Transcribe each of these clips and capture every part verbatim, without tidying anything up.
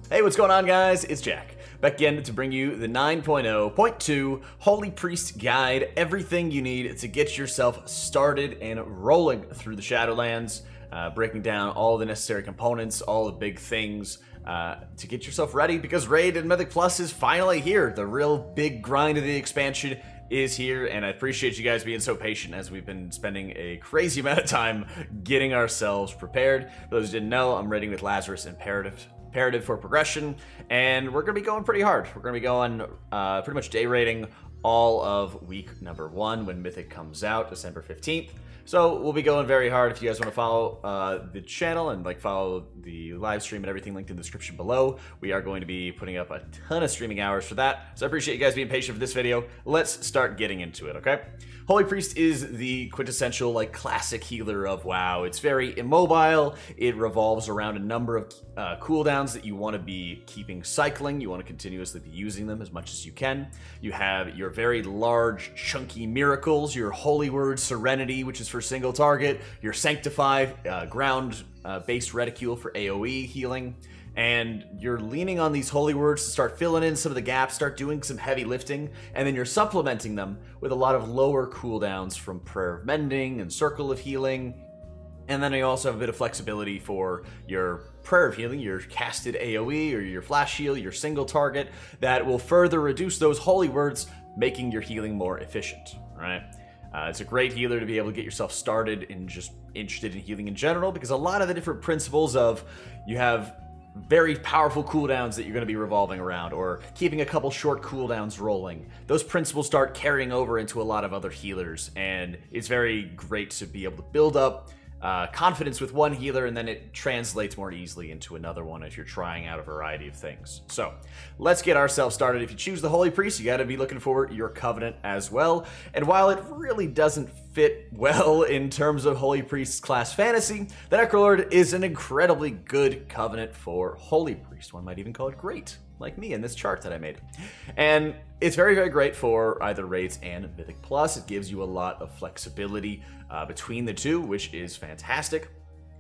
Hey, what's going on, guys? It's Jack, back again to bring you the nine point oh point two Holy Priest Guide, everything you need to get yourself started and rolling through the Shadowlands, uh, breaking down all the necessary components, all the big things, uh, to get yourself ready, because Raid and Mythic Plus is finally here. The real big grind of the expansion is here, and I appreciate you guys being so patient as we've been spending a crazy amount of time getting ourselves prepared. For those who didn't know, I'm raiding with Lazarus Imperative. Imperative for progression, and we're going to be going pretty hard. We're going to be going uh, pretty much day raiding all of week number one when Mythic comes out, December fifteenth. So we'll be going very hard. If you guys want to follow uh, the channel and like follow the live stream and everything linked in the description below, we are going to be putting up a ton of streaming hours for that. So I appreciate you guys being patient for this video. Let's start getting into it, okay? Holy Priest is the quintessential, like, classic healer of WoW. It's very immobile. It revolves around a number of uh, cooldowns that you want to be keeping cycling. You want to continuously be using them as much as you can. You have your very large, chunky miracles, your Holy Word Serenity, which is for single target, your Sanctify, uh, ground-based uh, reticule for AoE healing, and you're leaning on these holy words to start filling in some of the gaps, start doing some heavy lifting, and then you're supplementing them with a lot of lower cooldowns from Prayer of Mending and Circle of Healing. And then you also have a bit of flexibility for your Prayer of Healing, your casted AoE, or your Flash Heal, your single target, that will further reduce those holy words, making your healing more efficient, right? Uh, it's a great healer to be able to get yourself started and just interested in healing in general, because a lot of the different principles of you have very powerful cooldowns that you're going to be revolving around, or keeping a couple short cooldowns rolling. Those principles start carrying over into a lot of other healers, and it's very great to be able to build up uh, confidence with one healer, and then it translates more easily into another one as you're trying out a variety of things. So let's get ourselves started. If you choose the Holy Priest, you got to be looking for your Covenant as well. And while it really doesn't fit well in terms of Holy Priest class fantasy, the Necrolord is an incredibly good Covenant for Holy Priest. One might even call it great, like me in this chart that I made. And it's very, very great for either Raids and Mythic Plus. It gives you a lot of flexibility uh, between the two, which is fantastic.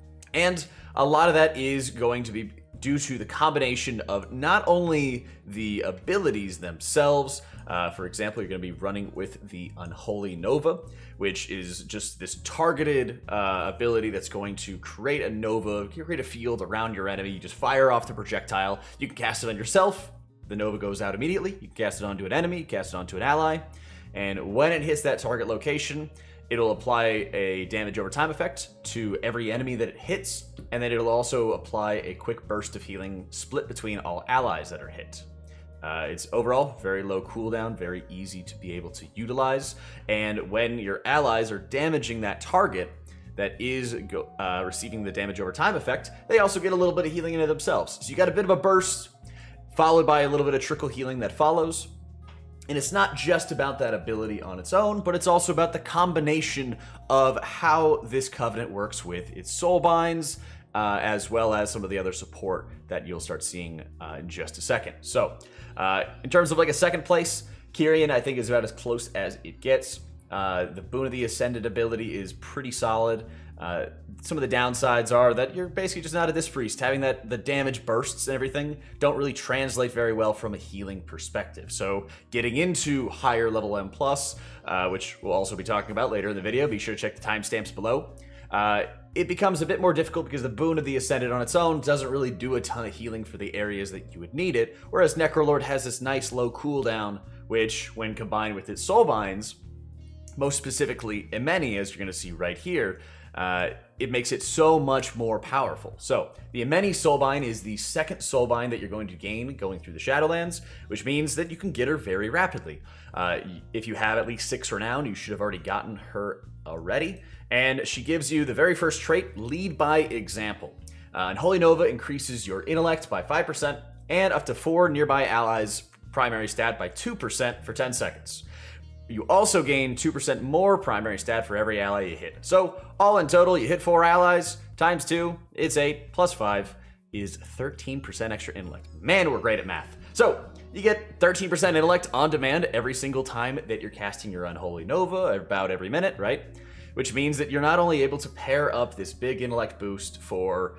And a lot of that is going to be due to the combination of not only the abilities themselves. Uh, for example, you're going to be running with the Unholy Nova, which is just this targeted uh, ability that's going to create a Nova, create a field around your enemy. You just fire off the projectile. You can cast it on yourself. The Nova goes out immediately. You can cast it onto an enemy, cast it onto an ally, and when it hits that target location, it'll apply a damage over time effect to every enemy that it hits, and then it'll also apply a quick burst of healing split between all allies that are hit. Uh, it's overall very low cooldown, very easy to be able to utilize, and when your allies are damaging that target that is go, uh, receiving the damage over time effect, they also get a little bit of healing into themselves. So you got a bit of a burst, followed by a little bit of trickle healing that follows. And it's not just about that ability on its own, but it's also about the combination of how this Covenant works with its Soulbinds, uh, as well as some of the other support that you'll start seeing uh, in just a second. So, uh, in terms of like a second place, Kyrian, I think, is about as close as it gets. Uh, the Boon of the Ascended ability is pretty solid. Uh, some of the downsides are that you're basically just not a This Priest. Having that the damage bursts and everything don't really translate very well from a healing perspective. So getting into higher level M plus, uh, which we'll also be talking about later in the video, be sure to check the timestamps below. Uh, it becomes a bit more difficult because the Boon of the Ascended on its own doesn't really do a ton of healing for the areas that you would need it, whereas Necrolord has this nice low cooldown, which when combined with its Soulbinds, most specifically Imeni, as you're going to see right here, uh, it makes it so much more powerful. So the Imeni Soulbind is the second Soulbind that you're going to gain going through the Shadowlands, which means that you can get her very rapidly. Uh, if you have at least six renown, you should have already gotten her already. And she gives you the very first trait, Lead by Example. Uh, and Holy Nova increases your intellect by five percent and up to four nearby allies' primary stat by two percent for ten seconds. You also gain two percent more primary stat for every ally you hit. So all in total, you hit four allies, times two, it's eight, plus five is thirteen percent extra intellect. Man, we're great at math. So you get thirteen percent intellect on demand every single time that you're casting your Unholy Nova, about every minute, right? Which means that you're not only able to pair up this big intellect boost for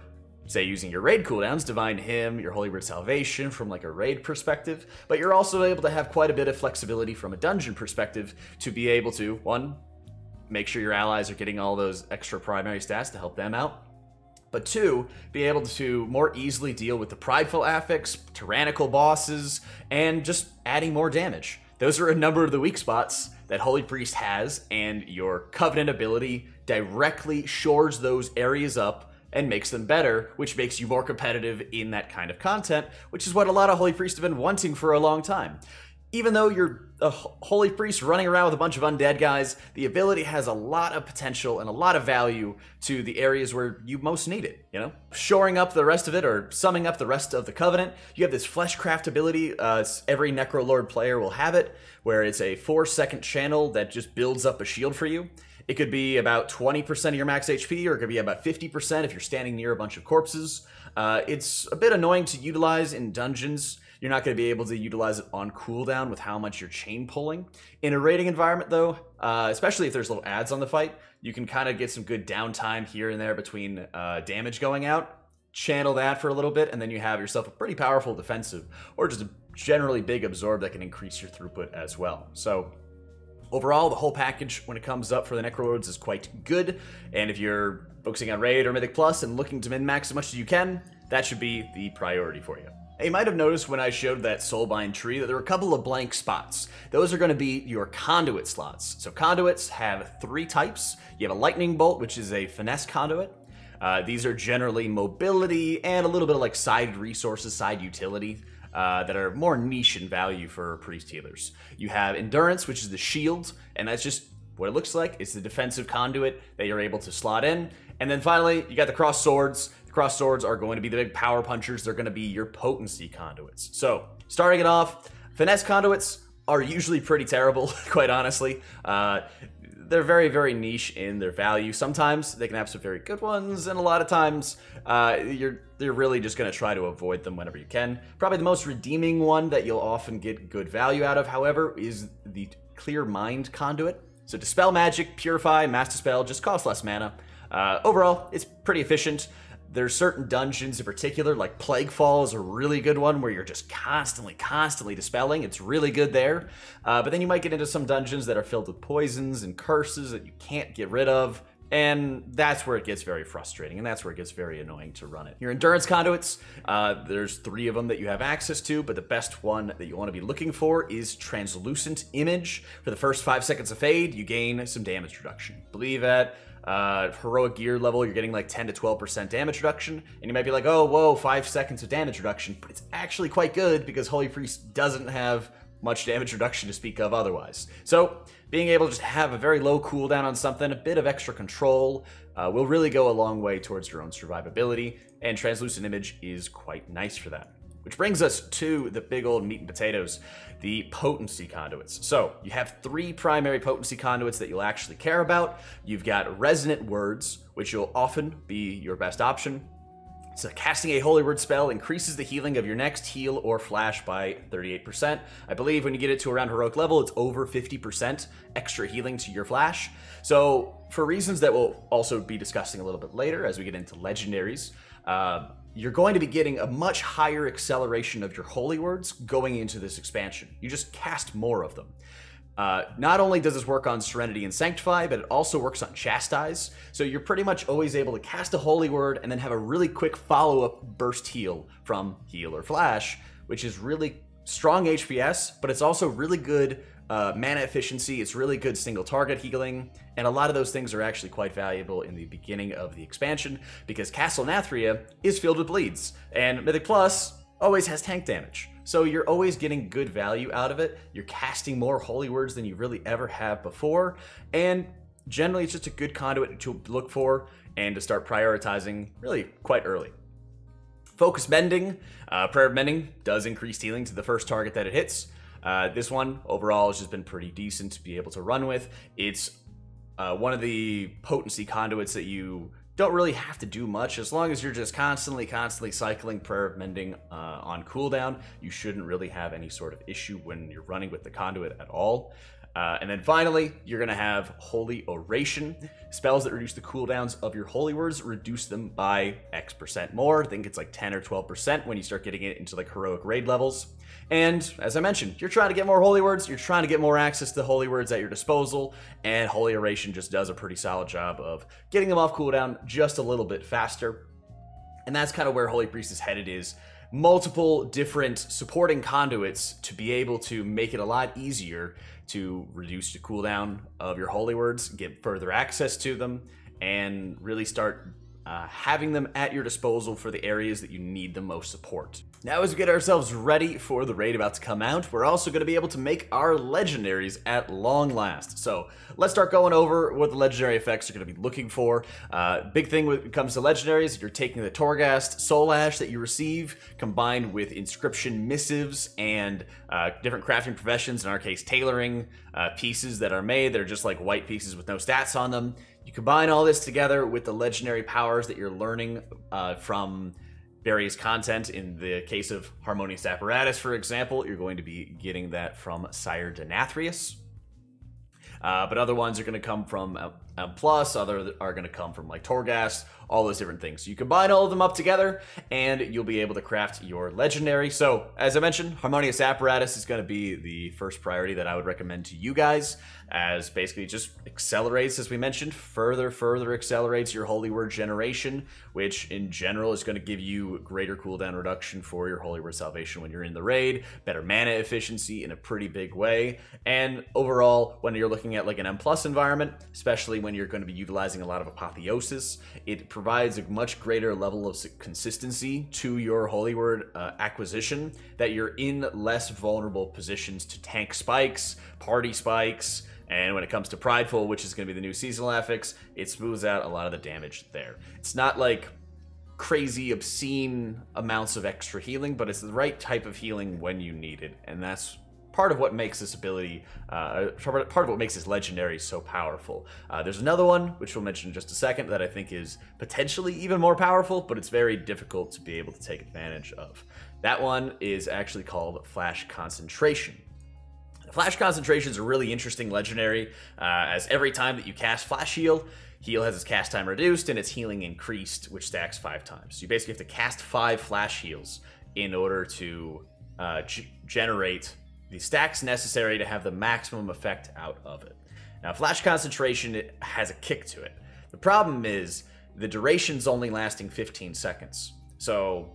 say, using your raid cooldowns, Divine Hymn, your Holy Word Salvation from like a raid perspective, but you're also able to have quite a bit of flexibility from a dungeon perspective to be able to, one, make sure your allies are getting all those extra primary stats to help them out, but two, be able to more easily deal with the prideful affix, tyrannical bosses, and just adding more damage. Those are a number of the weak spots that Holy Priest has, and your Covenant ability directly shores those areas up and makes them better, which makes you more competitive in that kind of content, which is what a lot of Holy Priests have been wanting for a long time. Even though you're a Holy Priest running around with a bunch of undead guys, the ability has a lot of potential and a lot of value to the areas where you most need it, you know? Shoring up the rest of it, or summing up the rest of the Covenant, you have this Fleshcraft ability. Uh, every Necrolord player will have it, where it's a four second channel that just builds up a shield for you. It could be about twenty percent of your max H P, or it could be about fifty percent if you're standing near a bunch of corpses. Uh, it's a bit annoying to utilize in dungeons. You're not going to be able to utilize it on cooldown with how much you're chain pulling. In a raiding environment, though, uh, especially if there's little ads on the fight, you can kind of get some good downtime here and there between uh, damage going out. Channel that for a little bit, and then you have yourself a pretty powerful defensive, or just a generally big absorb that can increase your throughput as well. So overall, the whole package when it comes up for the Necrolords is quite good, and if you're focusing on Raid or Mythic Plus and looking to min-max as much as you can, that should be the priority for you. You might have noticed when I showed that Soulbind tree that there were a couple of blank spots. Those are going to be your conduit slots. So conduits have three types. You have a lightning bolt, which is a finesse conduit. Uh, these are generally mobility and a little bit of like side resources, side utility uh, that are more niche in value for priest healers. You have endurance, which is the shield, and that's just what it looks like. It's the defensive conduit that you're able to slot in. And then finally, you got the cross swords. The cross swords are going to be the big power punchers. They're going to be your potency conduits. So starting it off, finesse conduits are usually pretty terrible, quite honestly. Uh, they're very, very niche in their value. Sometimes they can have some very good ones, and a lot of times uh, you're, you're really just going to try to avoid them whenever you can. Probably the most redeeming one that you'll often get good value out of, however, is the Clear Mind conduit. So Dispel Magic, Purify, Mass Dispel, just cost less mana. Uh, overall, it's pretty efficient. There's certain dungeons in particular, like Plaguefall is a really good one where you're just constantly, constantly dispelling. It's really good there. Uh, but then you might get into some dungeons that are filled with poisons and curses that you can't get rid of. And that's where it gets very frustrating, and that's where it gets very annoying to run it. Your endurance conduits, uh, there's three of them that you have access to, but the best one that you want to be looking for is Translucent Image. For the first five seconds of Fade, you gain some damage reduction. Believe at uh, heroic gear level, you're getting like ten to twelve percent damage reduction, and you might be like, oh, whoa, five seconds of damage reduction, but it's actually quite good because Holy Priest doesn't have much damage reduction to speak of otherwise. So being able to just have a very low cooldown on something, a bit of extra control, uh, will really go a long way towards your own survivability, and Translucent Image is quite nice for that. Which brings us to the big old meat and potatoes, the potency conduits. So you have three primary potency conduits that you'll actually care about. You've got Resonant Words, which will often be your best option. So casting a Holy Word spell increases the healing of your next heal or flash by thirty-eight percent. I believe when you get it to around heroic level, it's over fifty percent extra healing to your flash. So for reasons that we'll also be discussing a little bit later as we get into legendaries, uh, you're going to be getting a much higher acceleration of your Holy Words going into this expansion. You just cast more of them. Uh, not only does this work on Serenity and Sanctify, but it also works on Chastise. So you're pretty much always able to cast a Holy Word and then have a really quick follow-up burst heal from Heal or Flash, which is really strong H P S, but it's also really good uh, mana efficiency. It's really good single target healing, and a lot of those things are actually quite valuable in the beginning of the expansion because Castle Nathria is filled with bleeds, and Mythic Plus always has tank damage. So you're always getting good value out of it. You're casting more Holy Words than you really ever have before. And generally it's just a good conduit to look for and to start prioritizing really quite early. Focus Mending. Uh, Prayer of Mending does increase healing to the first target that it hits. Uh, this one overall has just been pretty decent to be able to run with. It's uh, one of the potency conduits that you don't really have to do much. As long as you're just constantly, constantly cycling Prayer of Mending uh, on cooldown, you shouldn't really have any sort of issue when you're running with the conduit at all. Uh, and then finally, you're going to have Holy Oration. Spells that reduce the cooldowns of your holy words, reduce them by X percent more. I think it's like ten or twelve percent when you start getting it into like heroic raid levels. And as I mentioned, you're trying to get more holy words, you're trying to get more access to holy words at your disposal, and Holy Oration just does a pretty solid job of getting them off cooldown just a little bit faster. And that's kind of where Holy Priest is headed, is multiple different supporting conduits to be able to make it a lot easier to reduce the cooldown of your holy words, get further access to them, and really start uh, having them at your disposal for the areas that you need the most support. Now, as we get ourselves ready for the raid about to come out, we're also going to be able to make our legendaries at long last. So let's start going over what the legendary effects are going to be looking for. Uh, big thing when it comes to legendaries, you're taking the Torghast Soul Ash that you receive, combined with inscription missives and uh, different crafting professions, in our case tailoring uh, pieces that are made. They're just like white pieces with no stats on them. You combine all this together with the legendary powers that you're learning uh, from various content. In the case of Harmonious Apparatus, for example, you're going to be getting that from Sire Denathrius. Uh, but other ones are going to come from M plus, other are going to come from like Torghast, all those different things. So you combine all of them up together, and you'll be able to craft your legendary. So, as I mentioned, Harmonious Apparatus is going to be the first priority that I would recommend to you guys, as basically just accelerates, as we mentioned, further, further accelerates your Holy Word generation, which in general is going to give you greater cooldown reduction for your Holy Word Salvation when you're in the raid, better mana efficiency in a pretty big way, and overall, when you're looking at like an M plus environment, especially when you're going to be utilizing a lot of Apotheosis, it provides a much greater level of consistency to your Holy Word uh, acquisition, that you're in less vulnerable positions to tank spikes, party spikes, and when it comes to Prideful, which is going to be the new seasonal affix, it smooths out a lot of the damage there. It's not like crazy, obscene amounts of extra healing, but it's the right type of healing when you need it, and that's part of what makes this ability, uh, part of what makes this legendary so powerful. Uh, there's another one, which we'll mention in just a second, that I think is potentially even more powerful, but it's very difficult to be able to take advantage of. That one is actually called Flash Concentration. Flash Concentration is a really interesting legendary, uh, as every time that you cast Flash Heal, Heal has its cast time reduced and its healing increased, which stacks five times. So you basically have to cast five Flash Heals in order to uh, generate the stacks necessary to have the maximum effect out of it. Now, Flash Concentration, it has a kick to it. The problem is the duration's only lasting fifteen seconds. So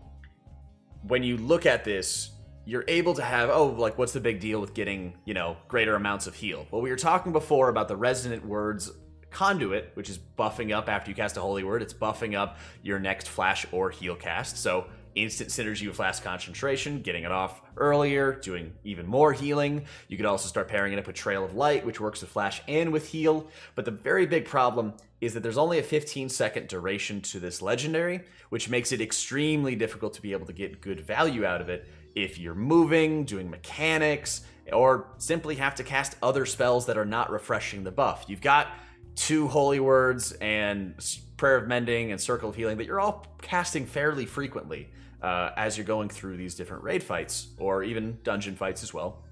when you look at this, you're able to have, oh, like, what's the big deal with getting, you know, greater amounts of heal? Well, we were talking before about the Resonant Words Conduit, which is buffing up after you cast a Holy Word. It's buffing up your next Flash or Heal cast. So instant synergy with Flash Concentration, getting it off earlier, doing even more healing. You could also start pairing it up with Trail of Light, which works with Flash and with Heal. But the very big problem is that there's only a fifteen second duration to this legendary, which makes it extremely difficult to be able to get good value out of it if you're moving, doing mechanics, or simply have to cast other spells that are not refreshing the buff. You've got two Holy Words and Prayer of Mending and Circle of Healing that you're all casting fairly frequently uh, as you're going through these different raid fights, or even dungeon fights as well.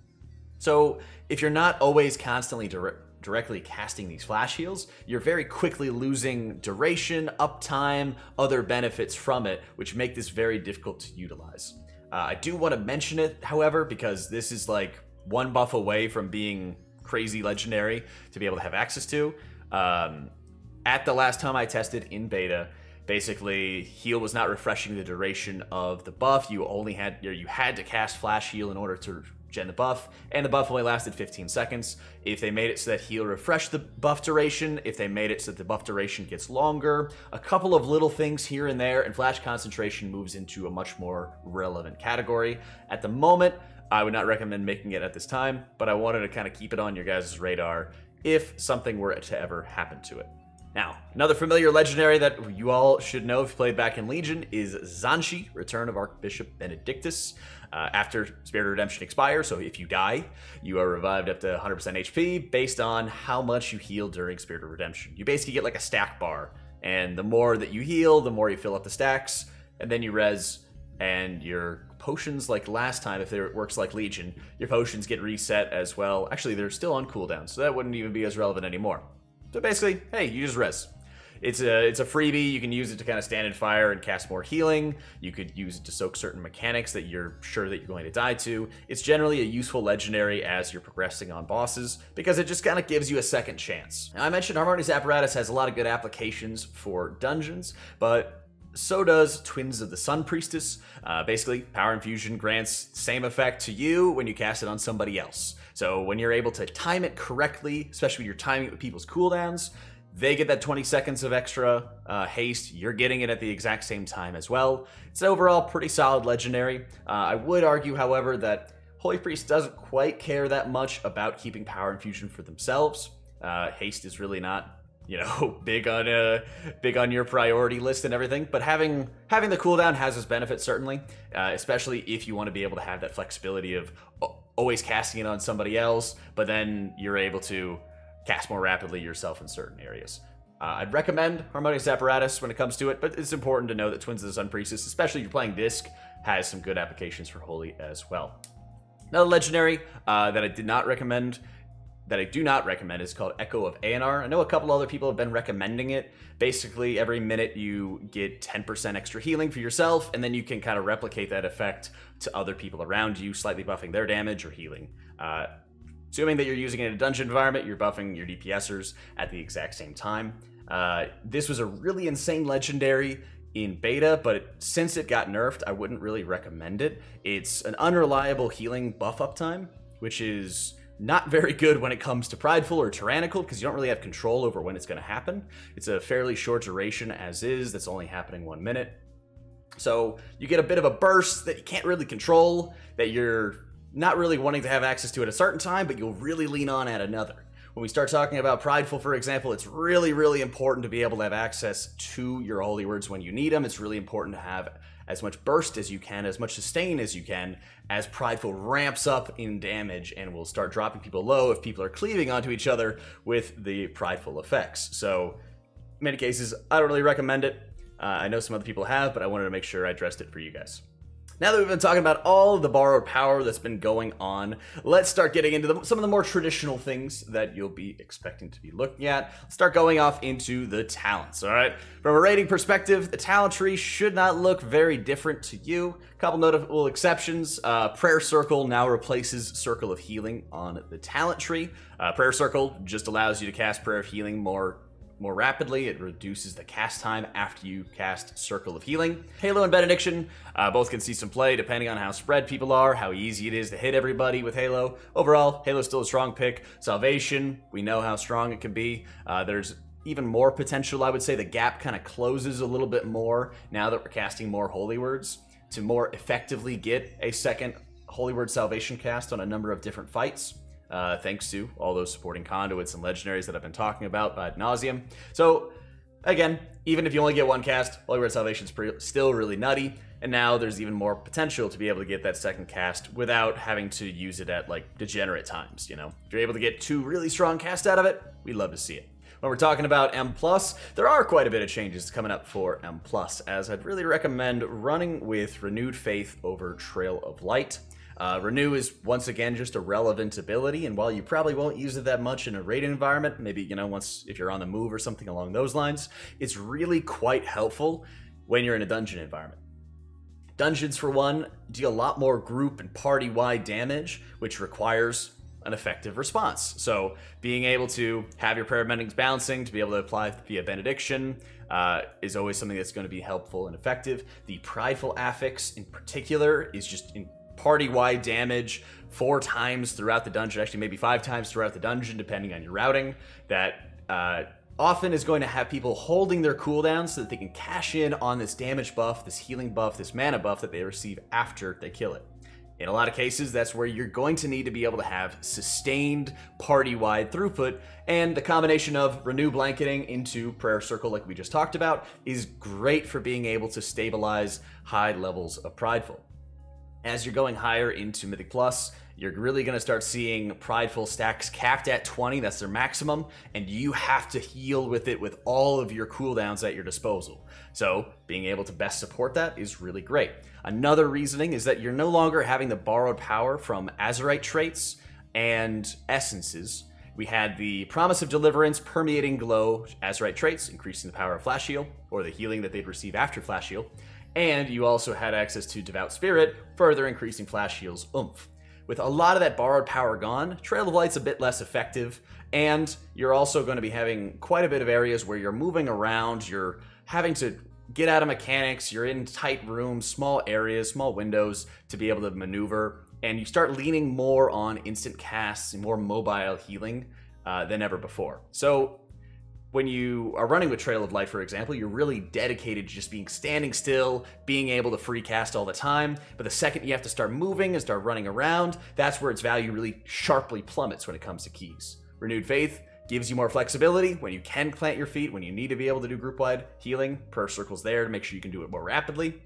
So if you're not always constantly dire directly casting these Flash Heals, you're very quickly losing duration, uptime, other benefits from it, which make this very difficult to utilize. Uh, I do want to mention it, however, because this is like one buff away from being crazy legendary to be able to have access to. Um, at the last time I tested in beta, basically Heal was not refreshing the duration of the buff. You only had, or you had to cast Flash Heal in order to gen the buff, and the buff only lasted fifteen seconds. If they made it so that Heal refreshed the buff duration, if they made it so that the buff duration gets longer, a couple of little things here and there, and Flash Concentration moves into a much more relevant category. At the moment, I would not recommend making it at this time, but I wanted to kind of keep it on your guys' radar if something were to ever happen to it. Now, another familiar legendary that you all should know if you played back in Legion is Zhanshi, Return of Archbishop Benedictus. Uh, after Spirit of Redemption expires, so if you die, you are revived up to one hundred percent H P based on how much you heal during Spirit of Redemption. You basically get like a stack bar, and the more that you heal, the more you fill up the stacks, and then you res, and your potions, like last time, if it works like Legion, your potions get reset as well. Actually, they're still on cooldown, so that wouldn't even be as relevant anymore. So basically, hey, you just res. It's a, it's a freebie. You can use it to kind of stand in fire and cast more healing. You could use it to soak certain mechanics that you're sure that you're going to die to. It's generally a useful legendary as you're progressing on bosses because it just kind of gives you a second chance. Now, I mentioned Harmonious Apparatus has a lot of good applications for dungeons, but so does Twins of the Sun Priestess. Uh, basically, Power Infusion grants the same effect to you when you cast it on somebody else. So when you're able to time it correctly, especially when you're timing it with people's cooldowns, they get that twenty seconds of extra uh, haste. You're getting it at the exact same time as well. It's an overall pretty solid legendary. Uh, I would argue, however, that Holy Priest doesn't quite care that much about keeping Power Infusion for themselves. Uh, haste is really not, you know, big on uh, big on your priority list and everything. But having having the cooldown has its benefits, certainly, uh, especially if you want to be able to have that flexibility of always casting it on somebody else, but then you're able to cast more rapidly yourself in certain areas. Uh, I'd recommend Harmonious Apparatus when it comes to it, but it's important to know that Twins of the Sun Priestess, especially if you're playing Disc, has some good applications for Holy as well. Another legendary uh, that I did not recommend, that I do not recommend, is called Echo of Aenar. I know a couple other people have been recommending it. Basically, every minute you get ten percent extra healing for yourself, and then you can kind of replicate that effect to other people around you, slightly buffing their damage or healing. Uh, Assuming that you're using it in a dungeon environment, you're buffing your DPSers at the exact same time. Uh, this was a really insane legendary in beta, but since it got nerfed, I wouldn't really recommend it. It's an unreliable healing buff uptime, which is not very good when it comes to Prideful or Tyrannical, because you don't really have control over when it's going to happen. It's a fairly short duration as is, that's only happening one minute. So you get a bit of a burst that you can't really control, that you're not really wanting to have access to at a certain time, but you'll really lean on at another. When we start talking about Prideful, for example, it's really, really important to be able to have access to your holy words when you need them. It's really important to have as much burst as you can, as much sustain as you can, as Prideful ramps up in damage and will start dropping people low if people are cleaving onto each other with the Prideful effects. So, in many cases, I don't really recommend it. Uh, I know some other people have, but I wanted to make sure I addressed it for you guys. Now that we've been talking about all of the borrowed power that's been going on, let's start getting into the, some of the more traditional things that you'll be expecting to be looking at. Let's start going off into the talents, all right? From a rating perspective, the talent tree should not look very different to you. A couple notable exceptions. Uh, Prayer Circle now replaces Circle of Healing on the talent tree. Uh, Prayer Circle just allows you to cast Prayer of Healing more more rapidly. It reduces the cast time after you cast Circle of Healing. Halo and Benediction uh, both can see some play depending on how spread people are, how easy it is to hit everybody with Halo. Overall, Halo's still a strong pick. Salvation, we know how strong it can be. Uh, there's even more potential, I would say. The gap kind of closes a little bit more now that we're casting more Holy Words to more effectively get a second Holy Word Salvation cast on a number of different fights. Uh, thanks to all those supporting conduits and legendaries that I've been talking about ad nauseum. So, again, even if you only get one cast, Holy Word Salvation is still really nutty, and now there's even more potential to be able to get that second cast without having to use it at, like, degenerate times, you know? If you're able to get two really strong casts out of it, we'd love to see it. When we're talking about M plus, there are quite a bit of changes coming up for M plus, as I'd really recommend running with Renewed Faith over Trail of Light. Uh, Renew is, once again, just a relevant ability, and while you probably won't use it that much in a raid environment, maybe, you know, once if you're on the move or something along those lines, it's really quite helpful when you're in a dungeon environment. Dungeons, for one, deal a lot more group and party-wide damage, which requires an effective response. So being able to have your prayer bendings bouncing, to be able to apply via benediction, uh, is always something that's going to be helpful and effective. The Prideful Affix, in particular, is just in party-wide damage four times throughout the dungeon, actually maybe five times throughout the dungeon, depending on your routing, that uh, often is going to have people holding their cooldowns so that they can cash in on this damage buff, this healing buff, this mana buff that they receive after they kill it. In a lot of cases, that's where you're going to need to be able to have sustained party-wide throughput, and the combination of Renew blanketing into Prayer Circle, like we just talked about, is great for being able to stabilize high levels of Prideful. As you're going higher into Mythic Plus, you're really going to start seeing Prideful stacks capped at twenty. That's their maximum, and you have to heal with it with all of your cooldowns at your disposal. So being able to best support that is really great. Another reasoning is that you're no longer having the borrowed power from Azerite traits and essences. We had the Promise of Deliverance, Permeating Glow, Azerite traits, increasing the power of Flash Heal, or the healing that they'd receive after Flash Heal. And you also had access to Devout Spirit, further increasing Flash Heal's oomph. With a lot of that borrowed power gone, Trail of Light's a bit less effective, and you're also going to be having quite a bit of areas where you're moving around, you're having to get out of mechanics, you're in tight rooms, small areas, small windows to be able to maneuver, and you start leaning more on instant casts and more mobile healing uh, than ever before. So when you are running with Trail of Light, for example, you're really dedicated to just being standing still, being able to free cast all the time. But the second you have to start moving and start running around, that's where its value really sharply plummets when it comes to keys. Renewed Faith gives you more flexibility when you can plant your feet, when you need to be able to do group-wide healing. Prayer Circle's there to make sure you can do it more rapidly.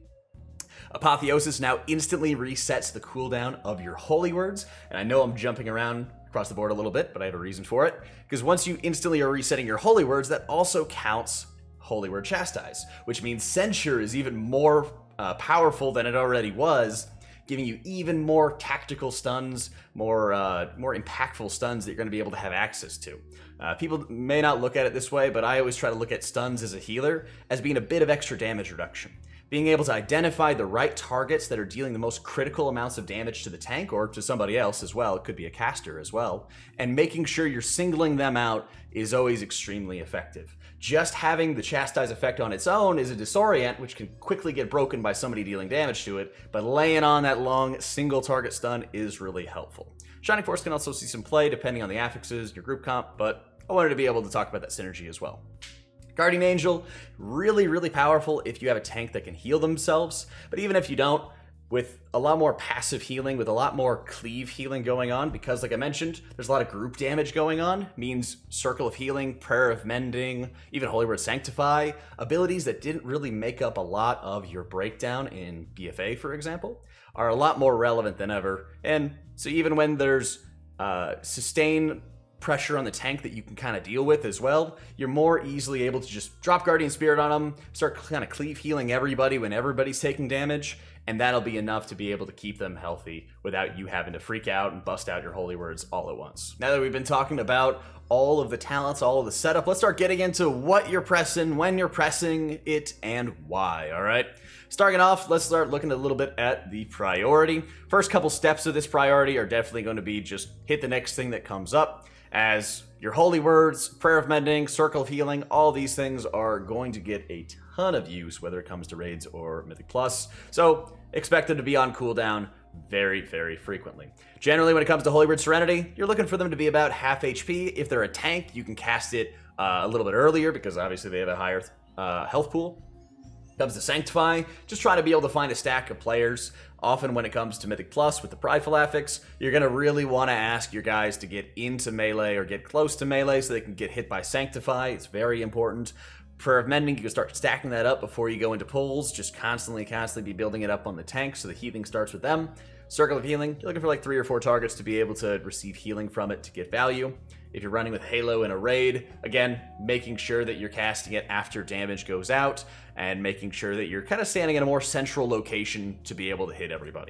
Apotheosis now instantly resets the cooldown of your Holy Words, and I know I'm jumping around across the board a little bit, but I have a reason for it, because once you instantly are resetting your Holy Words, that also counts Holy Word Chastise, which means Censure is even more uh, powerful than it already was, giving you even more tactical stuns, more uh, more impactful stuns that you're going to be able to have access to. Uh, people may not look at it this way, but I always try to look at stuns as a healer as being a bit of extra damage reduction. Being able to identify the right targets that are dealing the most critical amounts of damage to the tank or to somebody else as well, it could be a caster as well, and making sure you're singling them out is always extremely effective. Just having the Chastise effect on its own is a disorient, which can quickly get broken by somebody dealing damage to it, but laying on that long single target stun is really helpful. Shining Force can also see some play depending on the affixes, your group comp, but I wanted to be able to talk about that synergy as well. Guardian Angel, really, really powerful if you have a tank that can heal themselves, but even if you don't, with a lot more passive healing, with a lot more cleave healing going on, because like I mentioned, there's a lot of group damage going on, means Circle of Healing, Prayer of Mending, even Holy Word Sanctify, abilities that didn't really make up a lot of your breakdown in B F A, for example, are a lot more relevant than ever. And so even when there's uh, sustain pressure on the tank that you can kind of deal with as well, you're more easily able to just drop Guardian Spirit on them, start kind of cleave healing everybody when everybody's taking damage, and that'll be enough to be able to keep them healthy without you having to freak out and bust out your Holy Words all at once. Now that we've been talking about all of the talents, all of the setup, let's start getting into what you're pressing, when you're pressing it, and why, all right? Starting off, let's start looking a little bit at the priority. First couple steps of this priority are definitely going to be just hit the next thing that comes up, as your Holy Words, Prayer of Mending, Circle of Healing, all these things are going to get a ton of use, whether it comes to raids or Mythic Plus. So expect them to be on cooldown very, very frequently. Generally, when it comes to Holy Word Serenity, you're looking for them to be about half H P. If they're a tank, you can cast it uh, a little bit earlier because obviously they have a higher uh, health pool. Comes to Sanctify, just try to be able to find a stack of players. Often when it comes to Mythic Plus with the Prideful affix, you're going to really want to ask your guys to get into melee or get close to melee so they can get hit by Sanctify. It's very important. Prayer of Mending, you can start stacking that up before you go into pulls. Just constantly, constantly be building it up on the tank so the healing starts with them. Circle of Healing, you're looking for like three or four targets to be able to receive healing from it to get value. If you're running with Halo in a raid, again, making sure that you're casting it after damage goes out and making sure that you're kind of standing in a more central location to be able to hit everybody,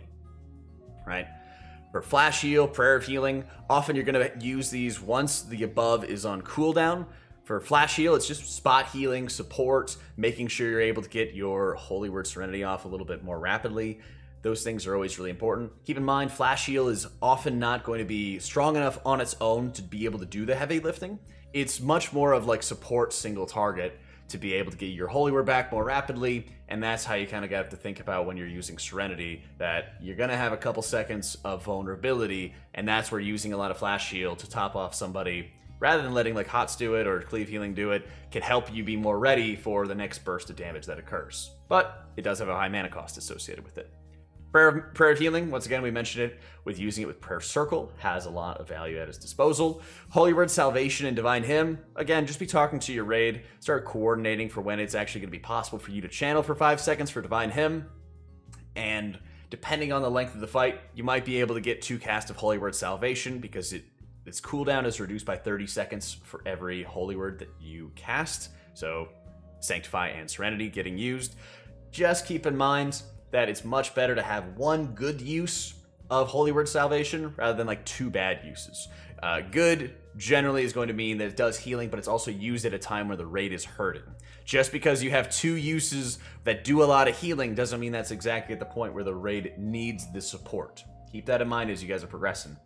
right? For Flash Heal, Prayer of Healing, often you're going to use these once the above is on cooldown. For Flash Heal, it's just spot healing, support, making sure you're able to get your Holy Word Serenity off a little bit more rapidly. Those things are always really important. Keep in mind, Flash Heal is often not going to be strong enough on its own to be able to do the heavy lifting. It's much more of like support single target to be able to get your Holy Word back more rapidly, and that's how you kind of got to think about when you're using Serenity, that you're going to have a couple seconds of vulnerability, and that's where using a lot of Flash Heal to top off somebody, rather than letting like Hots do it or Cleave Healing do it, can help you be more ready for the next burst of damage that occurs. But it does have a high mana cost associated with it. Prayer, prayer of Healing, once again, we mentioned it with using it with Prayer Circle, has a lot of value at its disposal. Holy Word Salvation and Divine Hymn, again, just be talking to your raid, start coordinating for when it's actually going to be possible for you to channel for five seconds for Divine Hymn, and depending on the length of the fight, you might be able to get two casts of Holy Word Salvation because it its cooldown is reduced by thirty seconds for every Holy Word that you cast. So Sanctify and Serenity getting used. Just keep in mind that it's much better to have one good use of Holy Word Salvation rather than like two bad uses. Uh, good generally is going to mean that it does healing, but it's also used at a time where the raid is hurting. Just because you have two uses that do a lot of healing doesn't mean that's exactly at the point where the raid needs the support. Keep that in mind as you guys are progressing.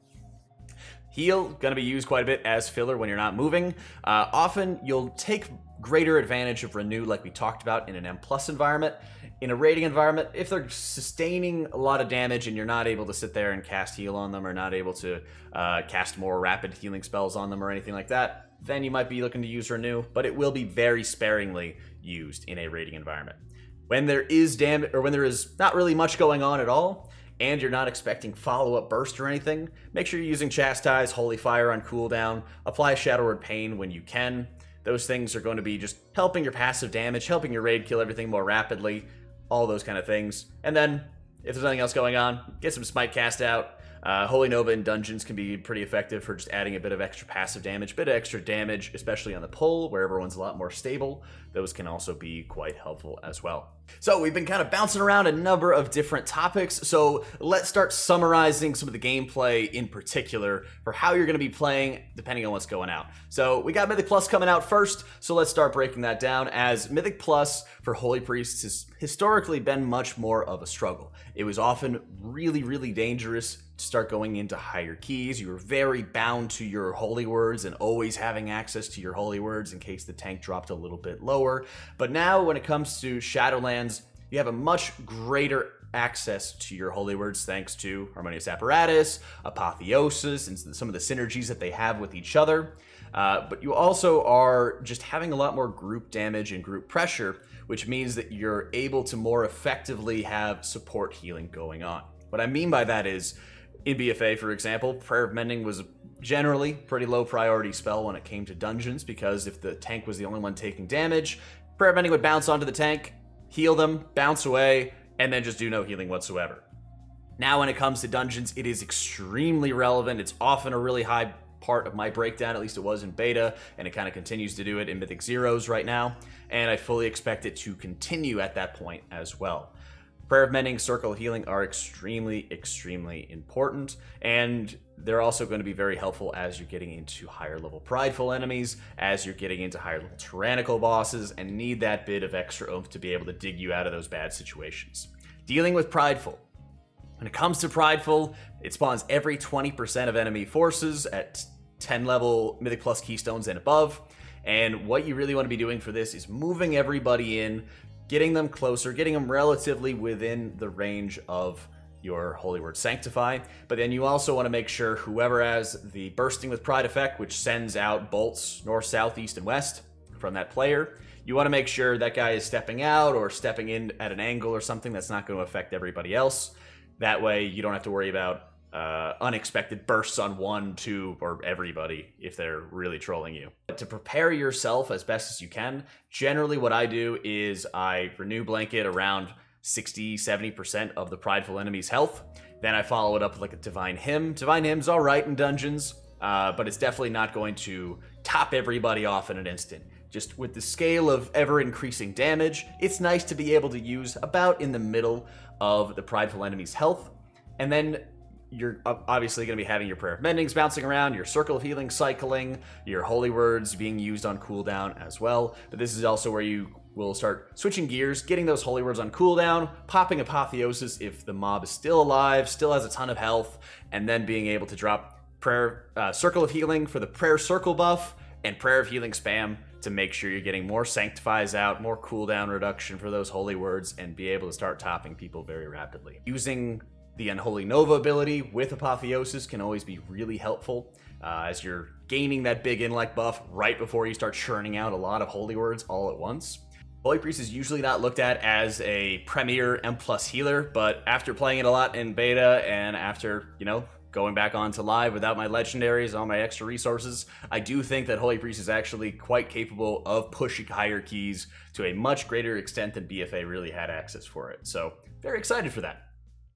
Heal, going to be used quite a bit as filler when you're not moving. Uh, often you'll take greater advantage of Renew like we talked about in an M plus environment. In a raiding environment, if they're sustaining a lot of damage and you're not able to sit there and cast heal on them or not able to uh, cast more rapid healing spells on them or anything like that, then you might be looking to use Renew, but it will be very sparingly used in a raiding environment. When there is damage, or when there is not really much going on at all, and you're not expecting follow-up burst or anything, make sure you're using Chastise, Holy Fire on cooldown, apply Shadow Word Pain when you can. Those things are going to be just helping your passive damage, helping your raid kill everything more rapidly, all those kind of things. And then, if there's nothing else going on, get some Smite cast out. Uh, Holy Nova in dungeons can be pretty effective for just adding a bit of extra passive damage, bit of extra damage, especially on the pull, where everyone's a lot more stable. Those can also be quite helpful as well. So we've been kind of bouncing around a number of different topics, so let's start summarizing some of the gameplay in particular for how you're going to be playing depending on what's going out. So we got Mythic Plus coming out first, so let's start breaking that down, as Mythic Plus for Holy Priests has historically been much more of a struggle. It was often really, really dangerous to start going into higher keys. You were very bound to your Holy Words and always having access to your Holy Words in case the tank dropped a little bit lower. But now when it comes to Shadowlands, you have a much greater access to your Holy Words thanks to Harmonious Apparatus, Apotheosis, and some of the synergies that they have with each other. Uh, but you also are just having a lot more group damage and group pressure, which means that you're able to more effectively have support healing going on. What I mean by that is, in B F A, for example, Prayer of Mending was generally pretty low priority spell when it came to dungeons, because if the tank was the only one taking damage, Prayer of Mending would bounce onto the tank, heal them, bounce away, and then just do no healing whatsoever. Now when it comes to dungeons, it is extremely relevant. It's often a really high part of my breakdown, at least it was in beta, and it kind of continues to do it in Mythic Zeros right now, and I fully expect it to continue at that point as well. Prayer of Mending, Circle of Healing are extremely, extremely important, and they're also going to be very helpful as you're getting into higher level prideful enemies, as you're getting into higher level tyrannical bosses, and need that bit of extra oomph to be able to dig you out of those bad situations. Dealing with prideful. When it comes to prideful, it spawns every twenty percent of enemy forces at ten level Mythic Plus Keystones and above, and what you really want to be doing for this is moving everybody in, getting them closer, getting them relatively within the range of your Holy Word Sanctify, but then you also want to make sure whoever has the Bursting with Pride effect, which sends out bolts north, south, east, and west from that player, you want to make sure that guy is stepping out or stepping in at an angle or something that's not going to affect everybody else. That way you don't have to worry about uh, unexpected bursts on one, two, or everybody if they're really trolling you. But to prepare yourself as best as you can, generally what I do is I renew Blanket around sixty, seventy percent of the prideful enemy's health. Then I follow it up with like a Divine Hymn. Divine Hymn's alright in dungeons, uh, but it's definitely not going to top everybody off in an instant. Just with the scale of ever-increasing damage, it's nice to be able to use about in the middle of the prideful enemy's health. And then you're obviously going to be having your Prayer of Mendings bouncing around, your Circle of Healing cycling, your Holy Words being used on cooldown as well. But this is also where you will start switching gears, getting those Holy Words on cooldown, popping Apotheosis if the mob is still alive, still has a ton of health, and then being able to drop Prayer uh, Circle of Healing for the Prayer Circle buff, and Prayer of Healing spam to make sure you're getting more Sanctifies out, more cooldown reduction for those Holy Words, and be able to start topping people very rapidly. Using the Unholy Nova ability with Apotheosis can always be really helpful uh, as you're gaining that big intellect buff right before you start churning out a lot of Holy Words all at once. Holy Priest is usually not looked at as a premier M plus healer, but after playing it a lot in beta and after, you know, going back onto live without my legendaries, all my extra resources, I do think that Holy Priest is actually quite capable of pushing higher keys to a much greater extent than B F A really had access for it. So, very excited for that.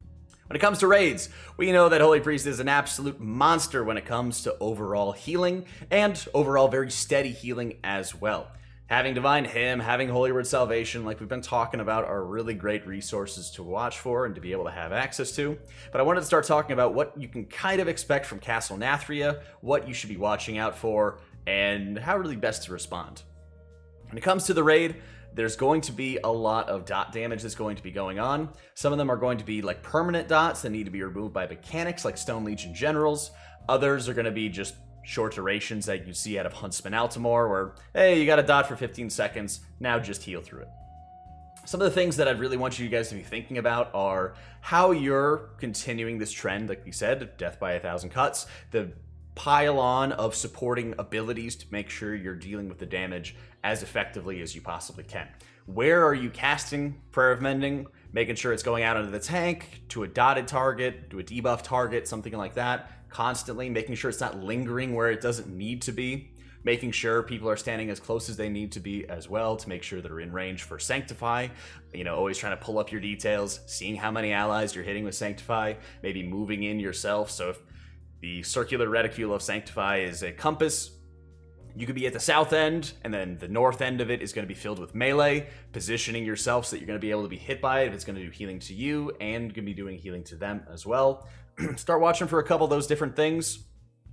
When it comes to raids, we know that Holy Priest is an absolute monster when it comes to overall healing, and overall very steady healing as well. Having Divine Hymn, having Holy Word Salvation, like we've been talking about, are really great resources to watch for and to be able to have access to. But I wanted to start talking about what you can kind of expect from Castle Nathria, what you should be watching out for, and how really best to respond. When it comes to the raid, there's going to be a lot of dot damage that's going to be going on. Some of them are going to be like permanent dots that need to be removed by mechanics like Stone Legion Generals. Others are going to be just short durations that you see out of Huntsman Altamore where, hey, you got a dot for fifteen seconds, now just heal through it. Some of the things that I'd really want you guys to be thinking about are how you're continuing this trend, like we said, death by a thousand cuts, the pile on of supporting abilities to make sure you're dealing with the damage as effectively as you possibly can. Where are you casting Prayer of Mending? Making sure it's going out into the tank, to a dotted target, to a debuff target, something like that. Constantly making sure it's not lingering where it doesn't need to be. Making sure people are standing as close as they need to be as well to make sure they're in range for Sanctify. You know, always trying to pull up your details, seeing how many allies you're hitting with Sanctify, maybe moving in yourself. So if the circular reticule of Sanctify is a compass, you could be at the south end, and then the north end of it is going to be filled with melee, positioning yourself so that you're going to be able to be hit by it if it's going to do healing to you, and going to be doing healing to them as well. Start watching for a couple of those different things,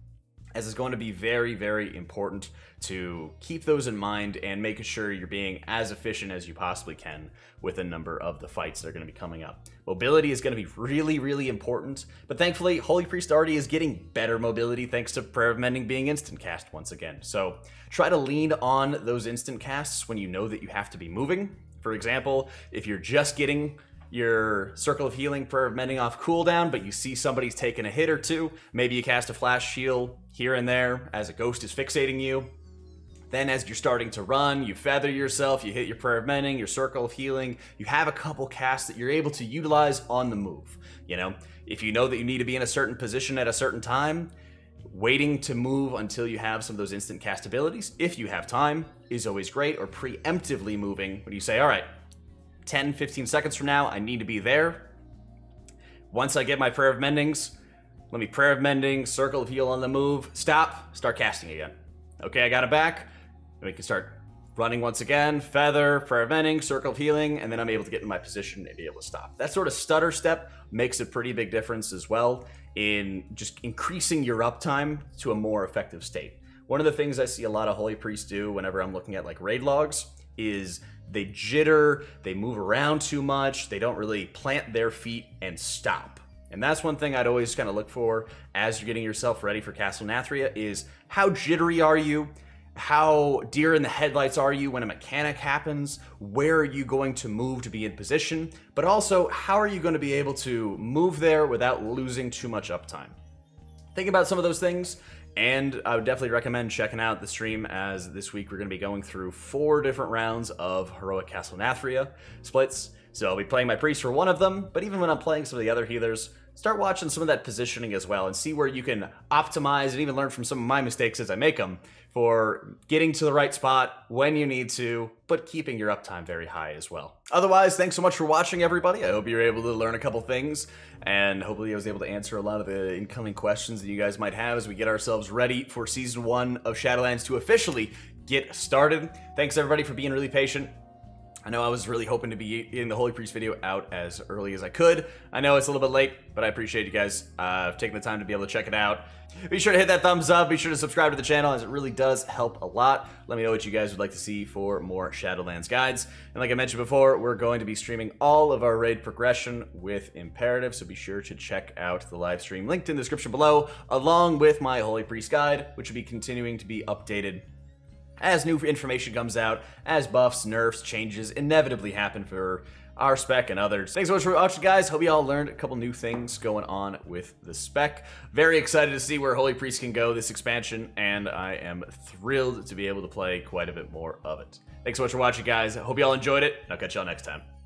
as it's going to be very, very important to keep those in mind and making sure you're being as efficient as you possibly can with a number of the fights that are going to be coming up. Mobility is going to be really, really important, but thankfully, Holy Priest already is getting better mobility thanks to Prayer of Mending being instant cast once again. So try to lean on those instant casts when you know that you have to be moving. For example, if you're just getting your Circle of Healing, Prayer of Mending off cooldown, but you see somebody's taking a hit or two, maybe you cast a Flash Shield here and there as a ghost is fixating you. Then as you're starting to run, you feather yourself, you hit your Prayer of Mending, your Circle of Healing, you have a couple casts that you're able to utilize on the move. You know, if you know that you need to be in a certain position at a certain time, waiting to move until you have some of those instant cast abilities, if you have time, is always great, or preemptively moving when you say, all right, ten, fifteen seconds from now, I need to be there. Once I get my Prayer of Mendings, let me Prayer of Mending, Circle of Heal on the move, stop, start casting again. Okay, I got it back. Then we can start running once again, feather, Prayer of Mending, Circle of Healing, and then I'm able to get in my position and be able to stop. That sort of stutter step makes a pretty big difference as well in just increasing your uptime to a more effective state. One of the things I see a lot of Holy Priests do whenever I'm looking at like raid logs is they jitter, they move around too much, they don't really plant their feet and stop. And that's one thing I'd always kind of look for as you're getting yourself ready for Castle Nathria is how jittery are you? How deer in the headlights are you when a mechanic happens? Where are you going to move to be in position? But also, how are you going to be able to move there without losing too much uptime? Think about some of those things, and I would definitely recommend checking out the stream, as this week we're going to be going through four different rounds of Heroic Castle Nathria splits. So I'll be playing my priest for one of them, but even when I'm playing some of the other healers, start watching some of that positioning as well and see where you can optimize and even learn from some of my mistakes as I make them for getting to the right spot when you need to, but keeping your uptime very high as well. Otherwise, thanks so much for watching, everybody. I hope you were able to learn a couple things, and hopefully I was able to answer a lot of the incoming questions that you guys might have as we get ourselves ready for Season one of Shadowlands to officially get started. Thanks, everybody, for being really patient. I know I was really hoping to be getting the Holy Priest video out as early as I could. I know it's a little bit late, but I appreciate you guys uh, taking the time to be able to check it out. Be sure to hit that thumbs up. Be sure to subscribe to the channel, as it really does help a lot. Let me know what you guys would like to see for more Shadowlands guides. And like I mentioned before, we're going to be streaming all of our raid progression with Imperative, so be sure to check out the live stream linked in the description below, along with my Holy Priest guide, which will be continuing to be updated as new information comes out, as buffs, nerfs, changes inevitably happen for our spec and others. Thanks so much for watching, guys. Hope you all learned a couple new things going on with the spec. Very excited to see where Holy Priest can go this expansion, and I am thrilled to be able to play quite a bit more of it. Thanks so much for watching, guys. Hope you all enjoyed it, and I'll catch y'all next time.